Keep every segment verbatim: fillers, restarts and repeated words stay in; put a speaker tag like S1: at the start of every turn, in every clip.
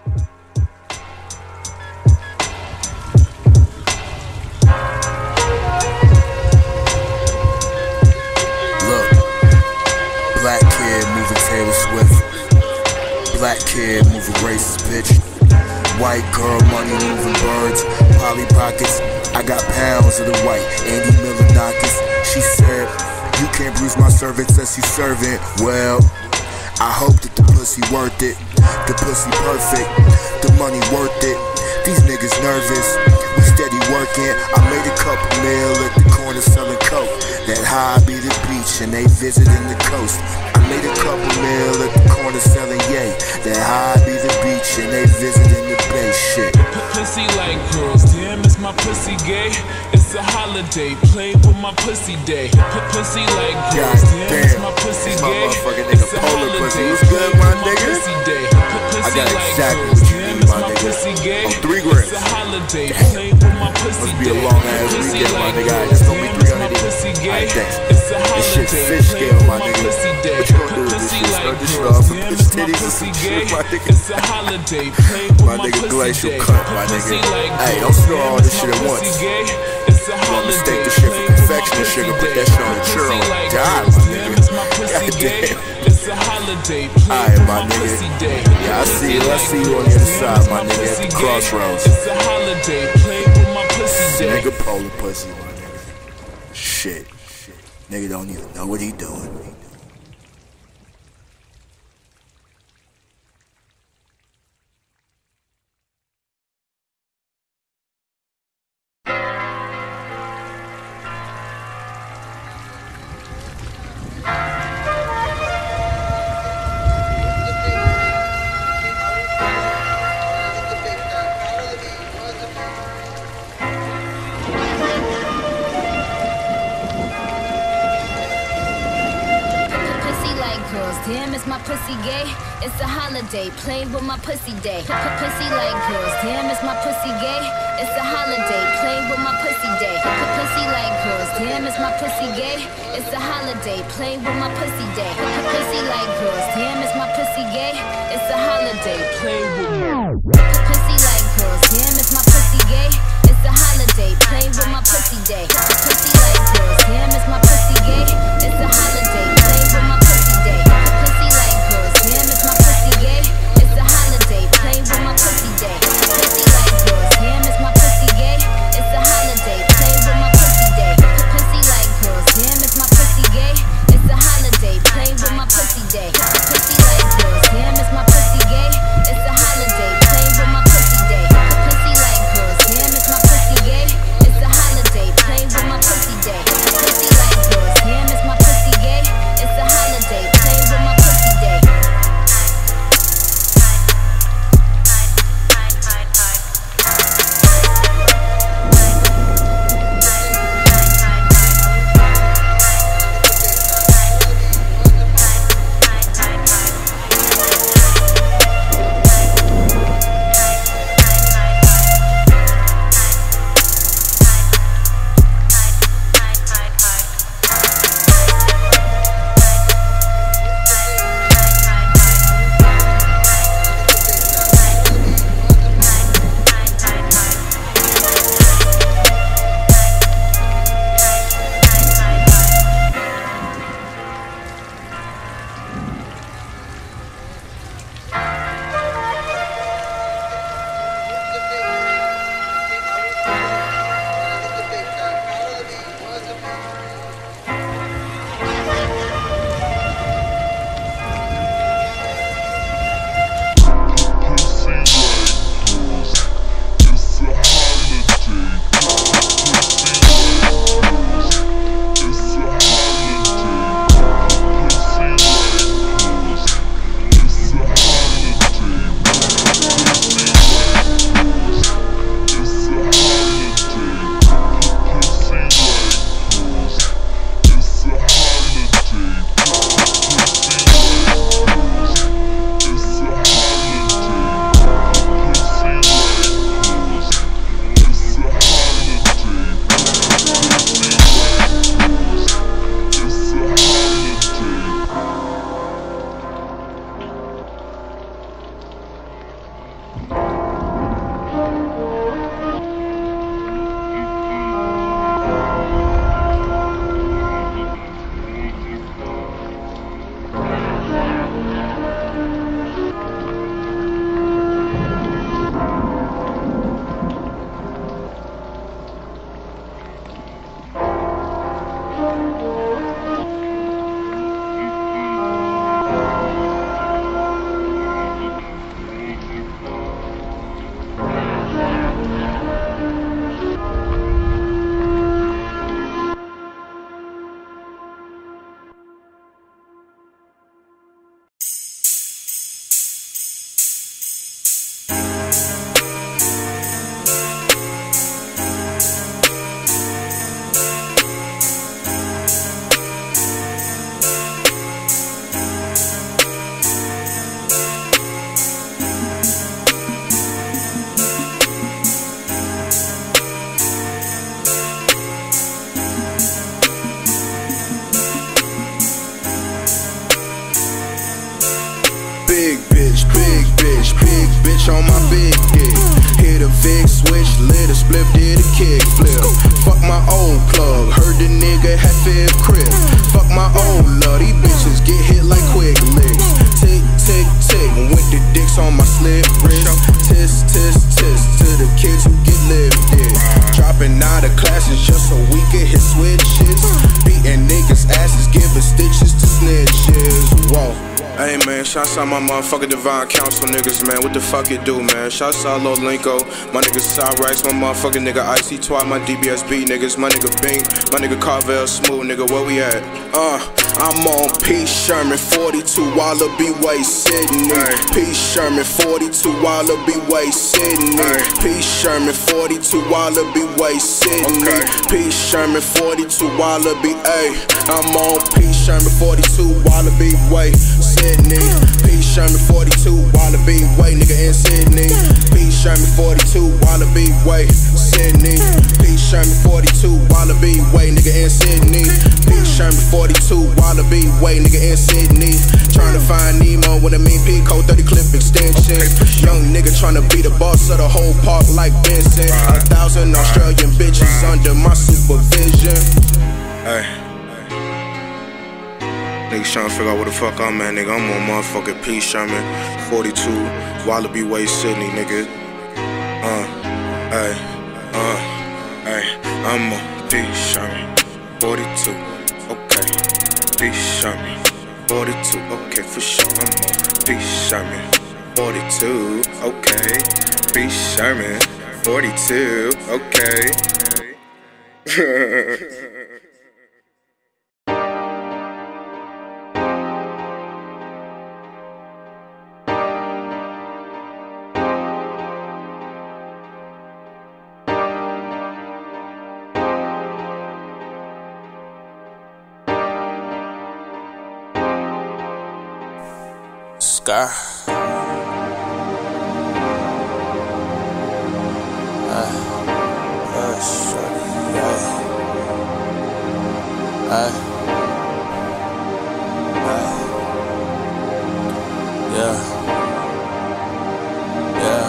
S1: Black kid moving Taylor Swift. Black kid moving racist bitch. White girl money moving birds. Polly pockets. I got pounds of the white. Andy Milonakis. She said, you can't bruise my cervix unless you servant. Well, I hope that the pussy worth it. The pussy perfect. The money worth it. These niggas nervous. We steady working. I made a couple mil at the corner selling coke. That high be the beach and they visiting the coast. I made a couple mil at the corner selling yay. That high be the beach and they visiting the bay shit.
S2: Pussy like girls, damn is my pussy gay? It's a holiday, play with my pussy day. Pussy like girls, damn is my pussy gay? It's a holiday,
S1: good, my nigga?
S2: I got exactly what you need, my nigga.
S1: On three grams.
S2: It's a holiday, play with my pussy
S1: day. Must be a long ass weekend, my nigga. It's gonna be three hundred. Alright, thanks. This shit's fish scale, my nigga. What you gonna do with this shit? Start this shit off and put titties and some shit, my nigga.
S2: It's a holiday, play with
S1: my nigga Glacial cut, my nigga. Hey, don't snore all this shit at once. You gonna mistake this shit for confection and sugar, put that shit on your churro and die, my nigga. Goddamn.
S2: It's a holiday,
S1: alright, my nigga. Yeah, I see you. I see you on the other side, my nigga, at the crossroads.
S2: It's a holiday, play with my pussy day.
S1: Nigga polar pussy, my nigga. Shit. Nigga don't even know what he doing.
S3: Damn, is my pussy gay? It's a holiday, play with my pussy day. Pussy like girls, damn, is my pussy gay? It's a holiday, play with my pussy day. Pussy like girls, damn, is my pussy gay? It's a holiday, play with my pussy day. Pussy like girls, damn, is my pussy gay? It's a holiday, play with my pussy like girls, damn, is my pussy gay? It's a holiday, play with my pussy day. Pussy like girls, damn, is my pussy gay? It's a holiday, play with my pussy day. Pussy like girls, damn, is my pussy gay? It's a holiday, play with my pussy day. Pussy like girls, damn, is my pussy gay? It's a holiday, play with my pussy day. Pussy like girls, damn, is my pussy gay? It's a holiday, play with my pussy day. Pussy like girls, damn, is my
S4: bitch on my big dick. Hit a Vic switch, lit a split, did a kick flip. Fuck my old plug, heard the nigga had fifth crib. Fuck my old love, these bitches get hit like quick licks. Tick, tick, tick, with the dicks on my slip wrist. Tisk, tisk, tisk, to the kids who get lifted. Dropping out of classes just so we can hit switches. Beating niggas' asses, giving stitches to snitches. Whoa. Hey man, shouts out my motherfucking Divine Council niggas, man. What the fuck you do, man? Shouts out Lil Linko, my nigga Cyrex, my motherfucking nigga Icy Twat, my D B S B niggas, my nigga Bink, my nigga Carvel Smooth, nigga, where we at? Uh, I'm on P. Sherman, forty-two Wallaby Way, Sydney. P. Sherman, forty-two Wallaby Way, Sydney. P. Sherman, forty-two Wallaby Way, Sydney. P. Sherman, forty-two Wallaby, ayy. I'm on P. Sherman, forty-two Wallaby Way, Sydney. P. Sherman, forty-two Wallaby Way, nigga in Sydney. P. Sherman, forty-two Wallaby Way, Sydney. P. Sherman, forty-two Wallaby Way, nigga in Sydney. P. Sherman, forty-two Wallaby Way, nigga in Sydney. Tryna find Nemo with a mean Pico thirty clip extension. Young nigga tryna be the boss of the whole park like Vincent. A thousand Australian bitches under my supervision. Hey. Niggas tryna figure out where the fuck I'm at, nigga. I'm on motherfucking P. Sherman, forty-two Wallaby Way, Sydney, nigga. Uh, ay, uh, ay. I'm on P. Sherman, forty-two, okay. P. Sherman, forty-two, okay, for sure. I'm on P. Sherman, forty-two, okay. P. Sherman, forty-two, okay.
S5: Scar. Uh, uh, shorty, yeah. Uh, uh, yeah. Yeah.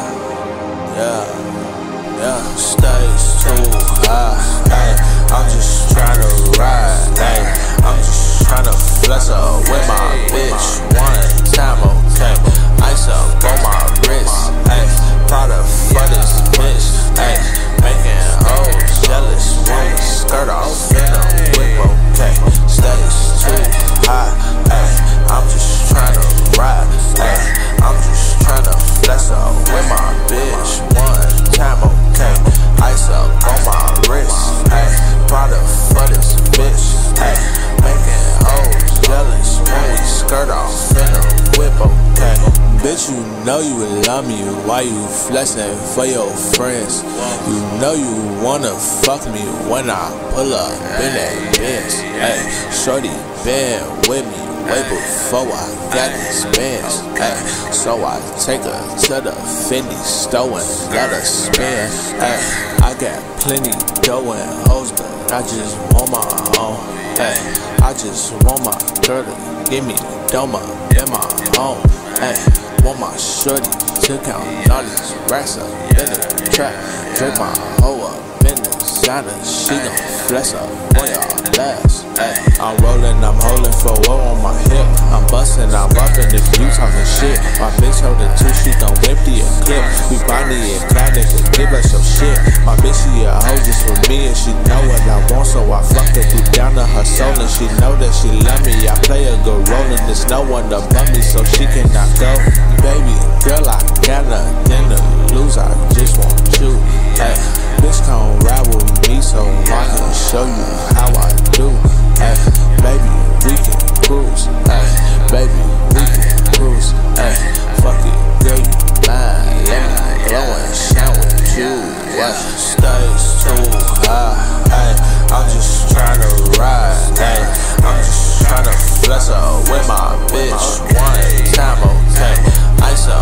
S5: Yeah. Yeah. Stage too high. Ay, I'm just tryna ride. Ay, I'm just tryna flex up with my bitch. One time, okay. Ice up on my wrist. Ayy, product for this bitch. Ayy, making hoes jealous. When the skirt off in a whip, okay. Stage too high. Ayy, I'm just tryna ride. Ayy, I'm just tryna flex up with my bitch. One time, okay. Ice up on my wrist. Ayy, product for this bitch. Ayy, making hoes jealous. When we skirt off in a whip, okay. Bitch, you know you would love me, why you flexing for your friends? You know you wanna fuck me when I pull up in that Benz. Ay, shorty been with me way before I got these bands. Ay, so I take her to the Fendi store and let her spin. Ay, I got plenty dough and hoes, but I just want my own. Ay, I just want my girl to give me the doma in my home. Ay, want my shorty to count all these racks up in the trap. Drink my hoe up in the sauna, she gon' flex up on y'all last. Ay, I'm rolling, I'm holding for woe on my hip. I'm busting, I'm bumping if you talking shit. My bitch holding two, she gon' empty a clip. We body it, clad nigga, give us some shit. My bitch, she a hoe just for me, and she know what I want, so I fuck her deep down to her soul, and she know that she love me. I play a good role, and there's no one above me, so she cannot go. Baby, girl, I got nothing to lose, I just want you. Ay, bitch, come ride with me, so I can show you how I do. Ay, baby, we can cruise. Ay, baby, we can cruise. Ay, fuck it, girl, you mine. Let me blow and shine with you. What? Stage too high. Ay, I'm just tryna ride. Ay, I'm just tryna flex up with my bitch. One time, okay. Ice up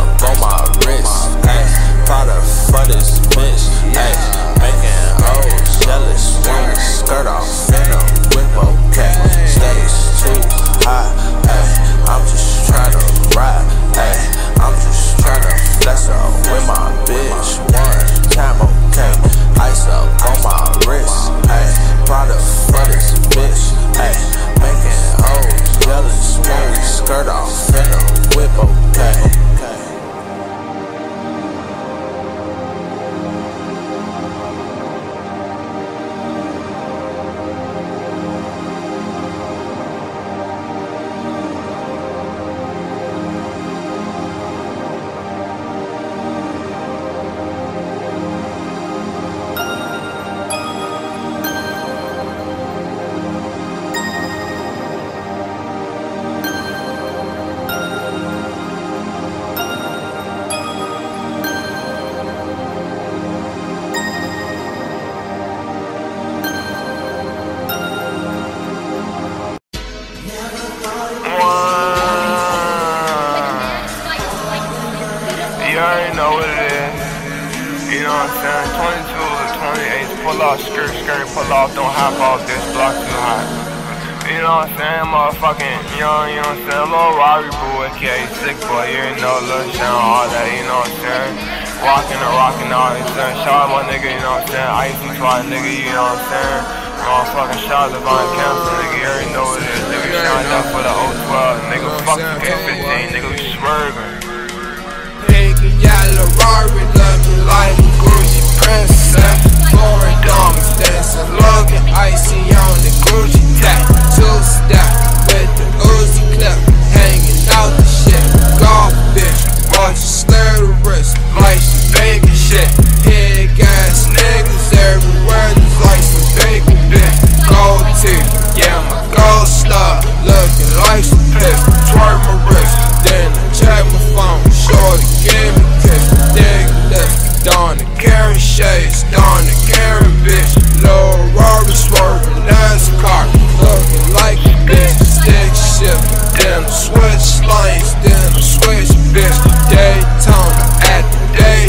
S6: you already know what it is. You know what I'm saying? twenty-two to twenty-eight, pull off, skirt, skirt, pull off, don't hop off this block too hot. You know what I'm saying? Motherfucking, you know, you know what I'm saying? Little Robbie Boo, aka Sick Boy, you already know, Lil Sean, all that, you know what I'm saying? Walking and rocking all this saying. Shout out my nigga, you know what I'm saying? Icy Twat nigga, you know what I'm saying? Motherfucking shout out to Divine Council, nigga, you already know what it is. Nigga, shout out for the oh twelve, nigga, fuck the K fifteen, nigga, we swerving.
S7: Pink and yellow Rari looking like a Gucci princess. Foreign diamonds dancing, looking icy on the Gucci tag. Two step with the Uzi clip, hanging out the shit. Golf bitch, watch her slur the wrist like she baking shit. Pig ass niggas everywhere, just like some bacon bitch. Gold teeth, yeah, my gold star, looking like some piss. Twerk my wrist, then I check my phone. Shorty give me kiss, dig lift, don the carry shades, don the carry bitch. Lil Rory swerving NASCAR, looking like a bitch. Stick shift, then I switch lanes, then I switch bitch. Daytona at the day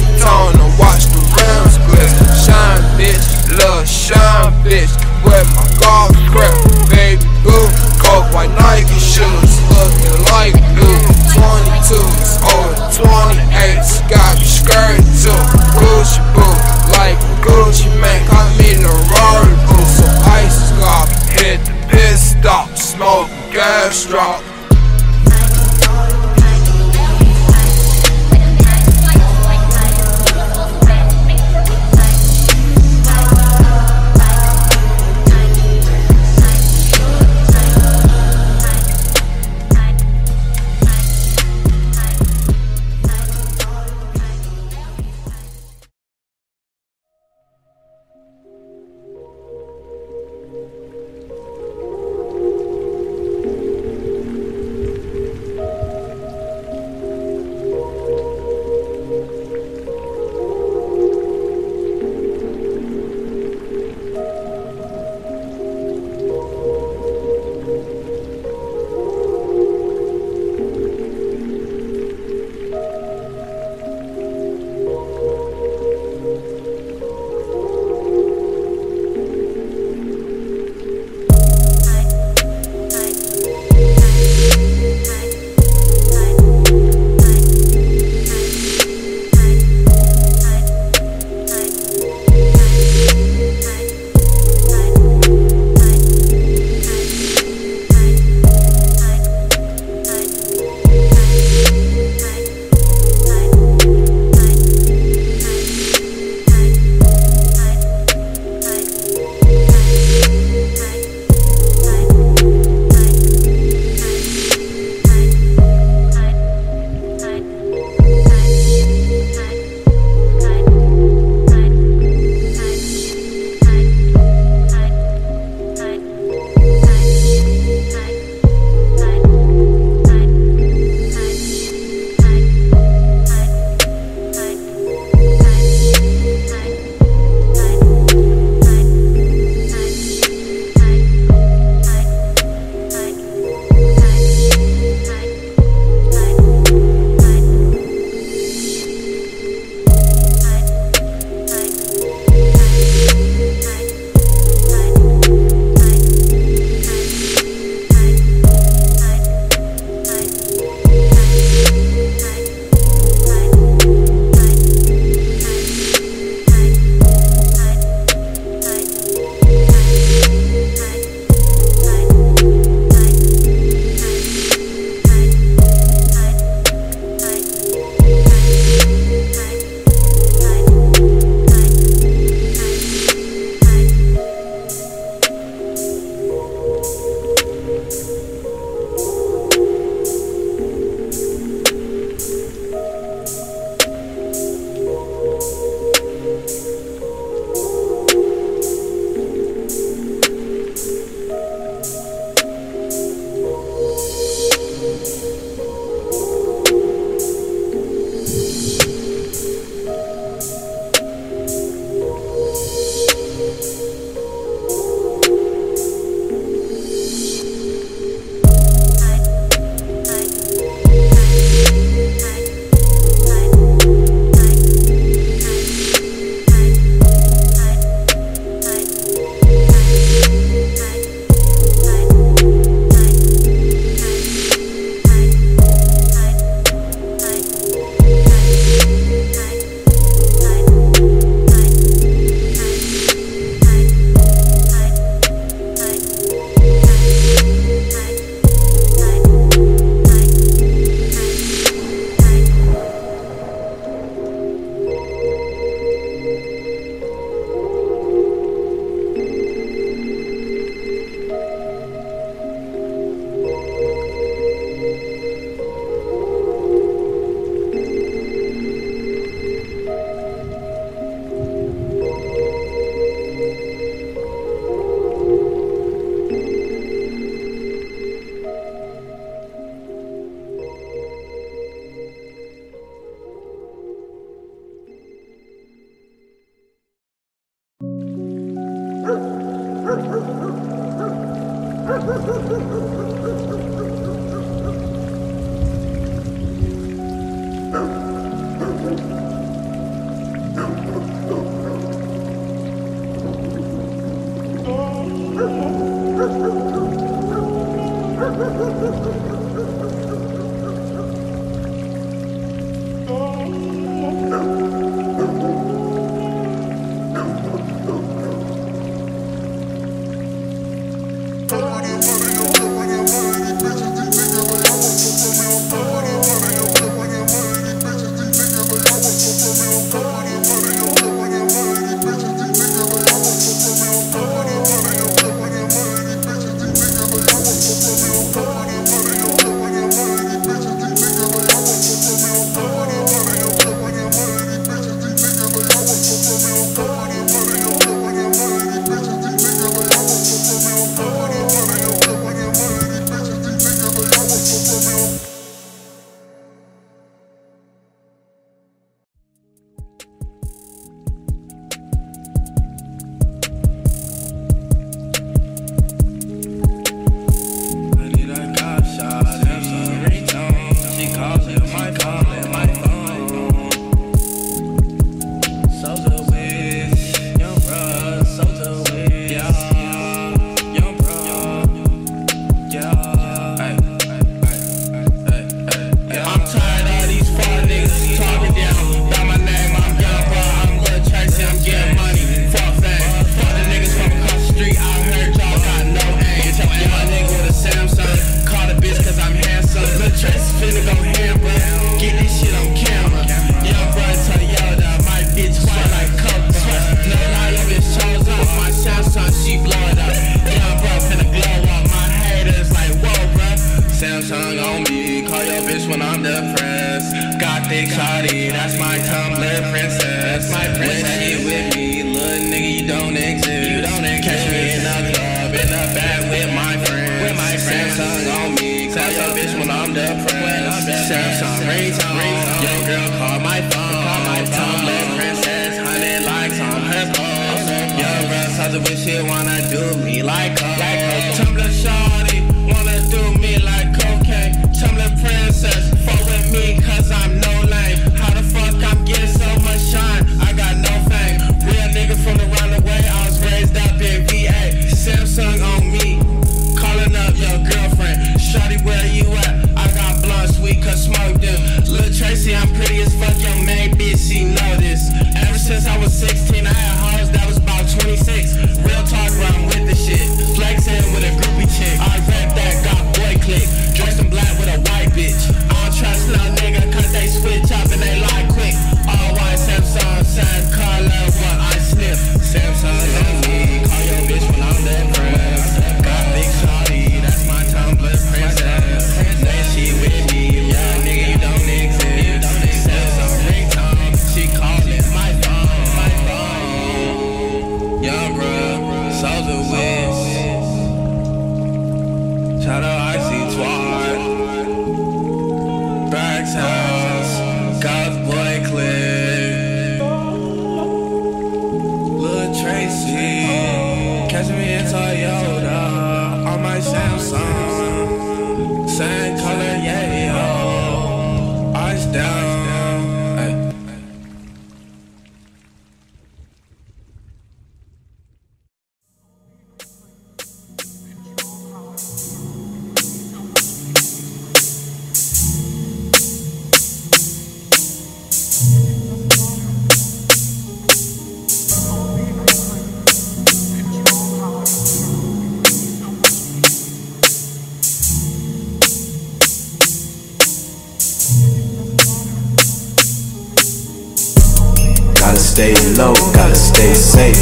S8: stay low, gotta stay safe.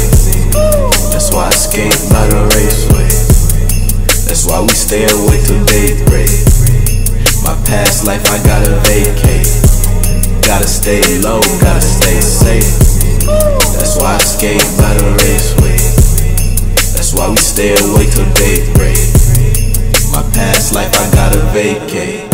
S8: That's why I skate by the raceway. That's why we stay awake till daybreak. My past life I gotta vacate. Gotta stay low, gotta stay safe. That's why I skate by the raceway. That's why we stay awake till daybreak. My past life I gotta vacate.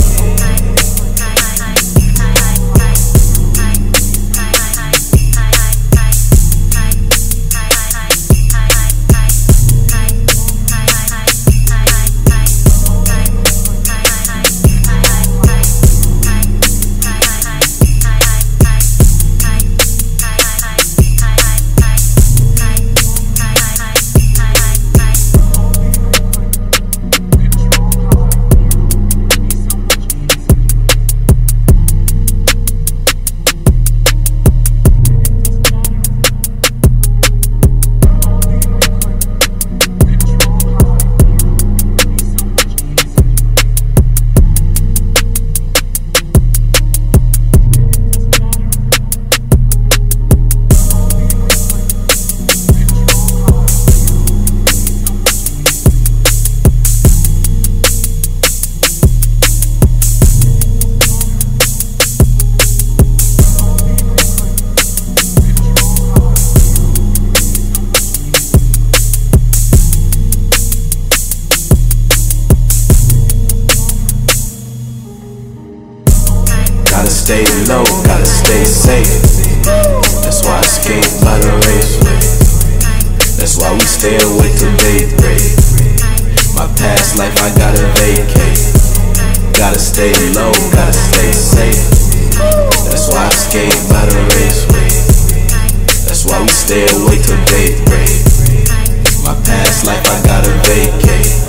S8: safe. That's why I skate by the raceway. That's why we stay awake till daybreak. My past life I gotta vacate. Gotta stay low, gotta stay safe. That's why I skate by the raceway. That's why we stay awake till daybreak. My past life I gotta vacate.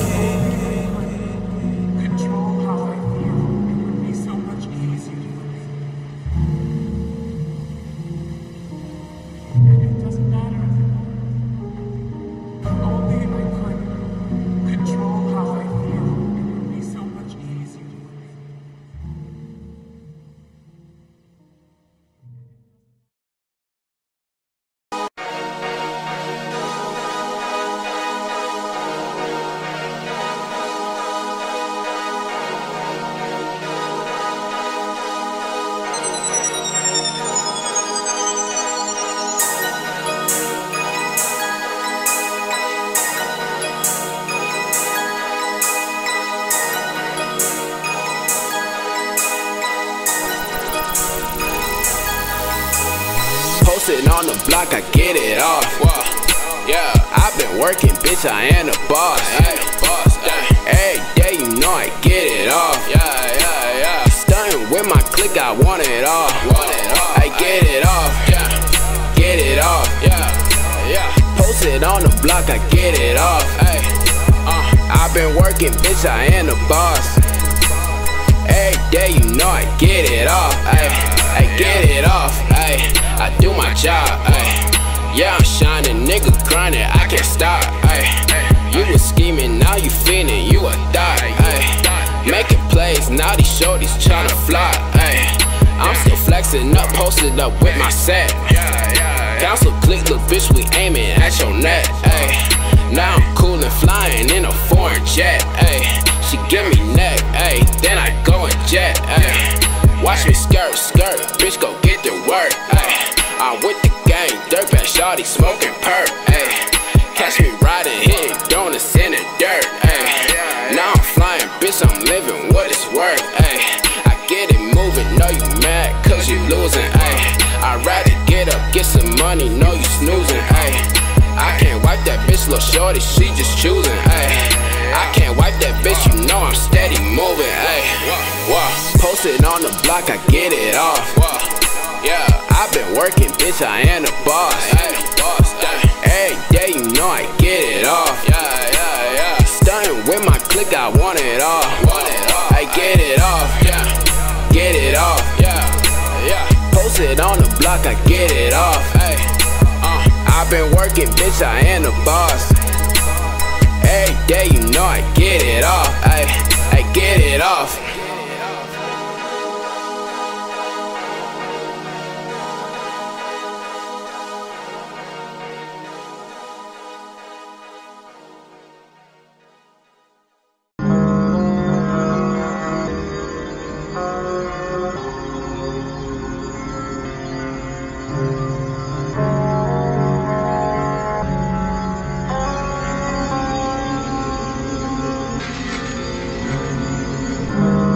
S9: Posted on the block, I get it off. Whoa. Yeah, I've been working, bitch, I am the boss. Hey, boss. Every day, you know I get it off. Yeah, yeah, yeah. Stunting with my clique, I want it all. Want it all. I get it off. Yeah, get it off. Yeah, yeah. Posted on the block, I get it off. Hey, uh, I've been working, bitch, I am the boss. Every day, you know I get it off. Ay, I get it off. Ay, I do my job. Ay, yeah, I'm shining, nigga grinding, I can't stop. Ay, you was scheming, now you feeling, you a thot. Ay, making plays, now these shorties tryna fly. Ay, I'm still flexing up, posted up with my set. Council click, look, bitch, we aiming at your neck. Ay, now I'm cool and flying in a foreign jet. Ay, she give me neck, ayy, then I go and jet, ayy. Watch me skirt, skirt, bitch go get to work, ayy. I'm with the gang, dirtbag shawty smoking perk, ayy. Catch me riding, hitting donuts in the dirt, ayy. Now I'm flying, bitch, I'm living what it's worth, ayy. I get it moving, know you mad, cause you losing, ayy. I'd rather get up, get some money, know you snoozing, ayy. I can't wipe that bitch, little shorty, she just choosing, ayy. I can't wipe that bitch, you know I'm steady moving, ayy. Posted on the block, I get it off. Yeah, I've been working, bitch, I am the boss. Every day, you know I get it off. Stunting with my clique, I want it all. I get it off, get it off. Posted on the block, I get it off. I've been working, bitch, I am the boss. Every day, you know I get it off. I, I get it off.
S10: Oh,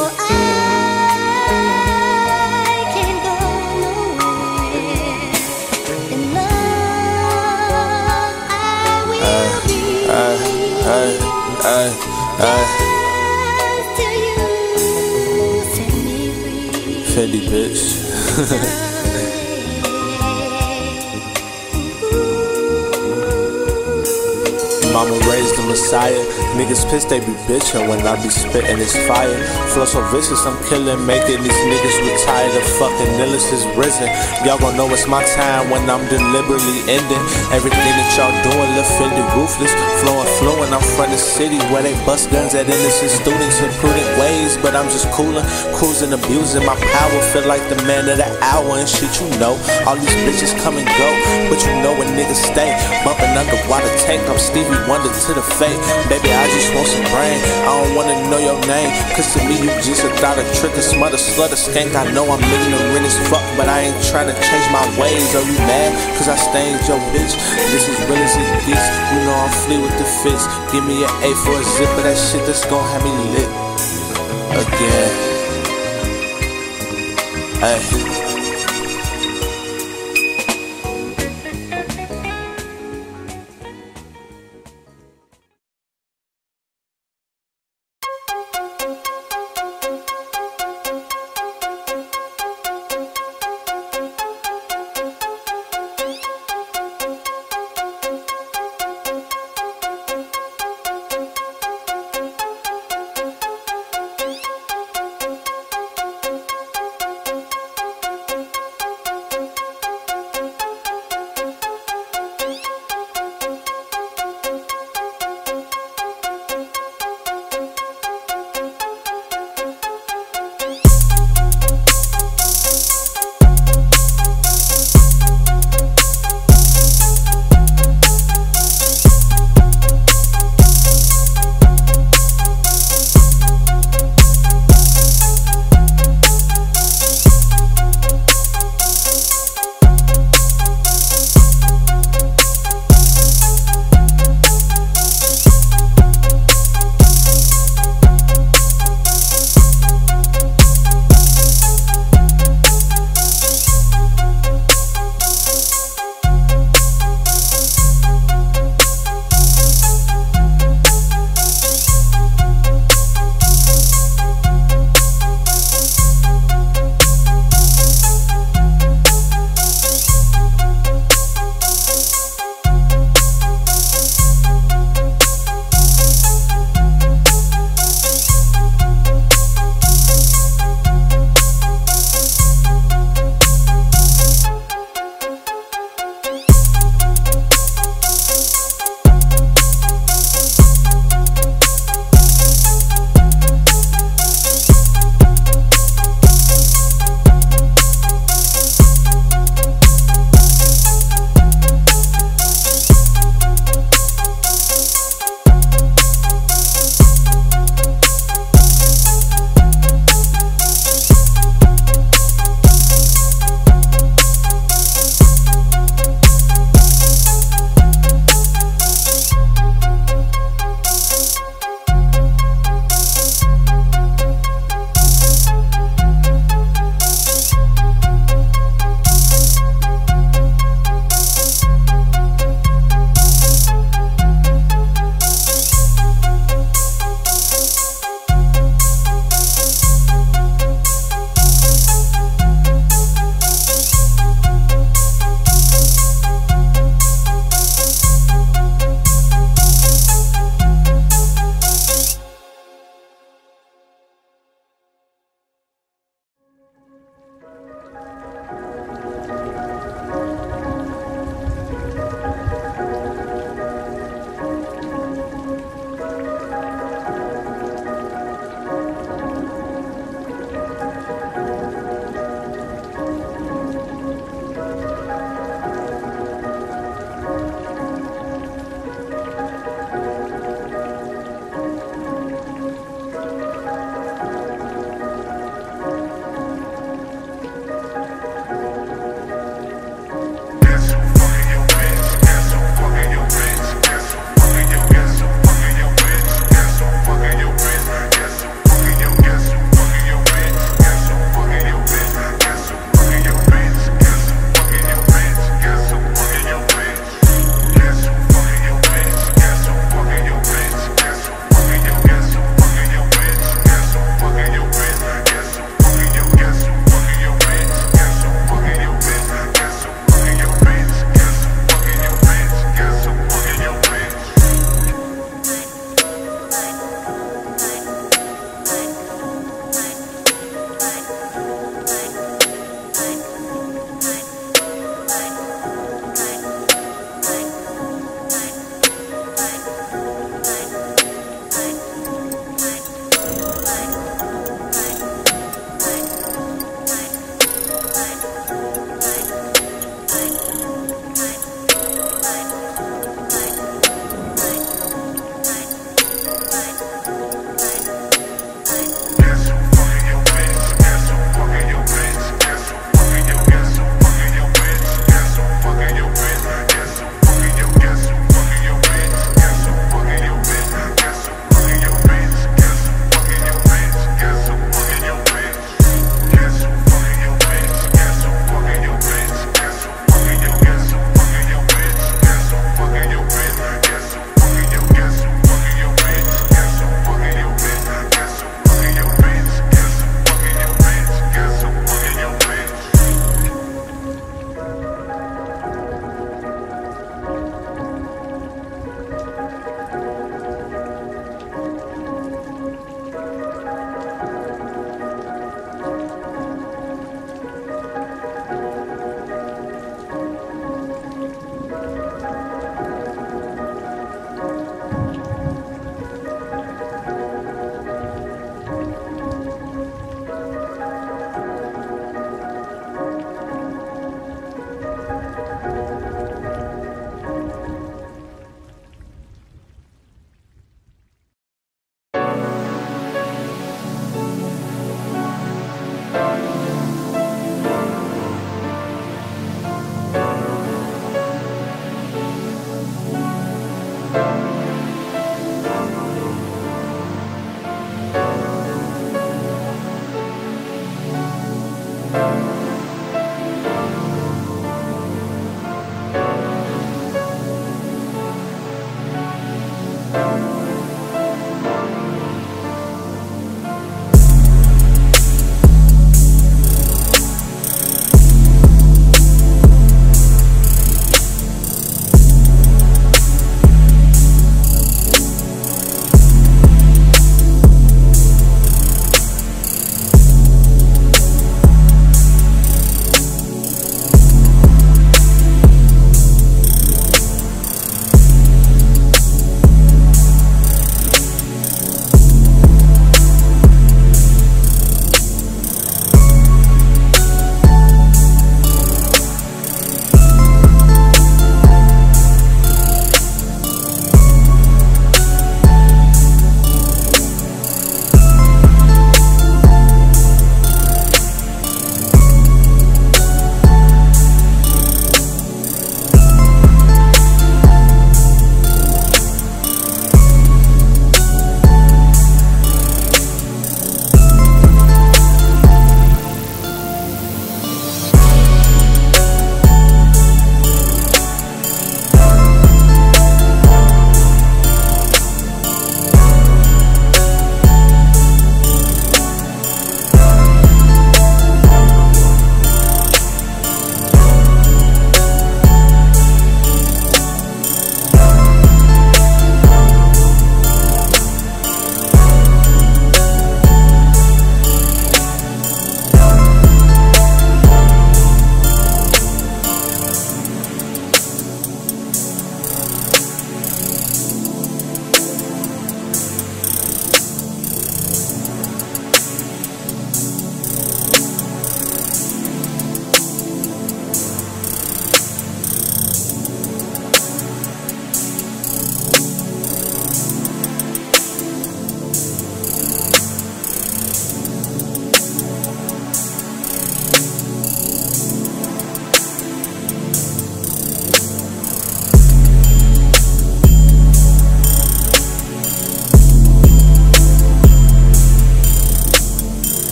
S5: Fendi, bitch. Mama raised the Messiah. Niggas pissed, they be bitchin' when I be spittin', it's fire. Flow so vicious, I'm killin', making these niggas retire. The fucking illest is risen. Y'all gon' know it's my time when I'm deliberately ending everything that y'all doing. Lil' Fendi ruthless, flowing, flowing. I'm from the city where they bust guns at innocent students in prudent ways. But I'm just coolin', cruising, abusing my power. Feel like the man of the hour and shit, you know. All these bitches come and go, but you know when niggas stay. Bumpin' underwater tank, I'm Stevie Wonder to the fate. Baby, I just want some brain. I don't wanna know your name, cause to me you just a thought, a trick, a smut, a slut, a skank. I know I'm ignorant as fuck, but I ain't tryna change my ways. Are you mad? Cause I stained your bitch. This is real as it gets. You know I'm flea with the fits. Give me an A for a zip of that shit that's gon' have me lit again. Hey.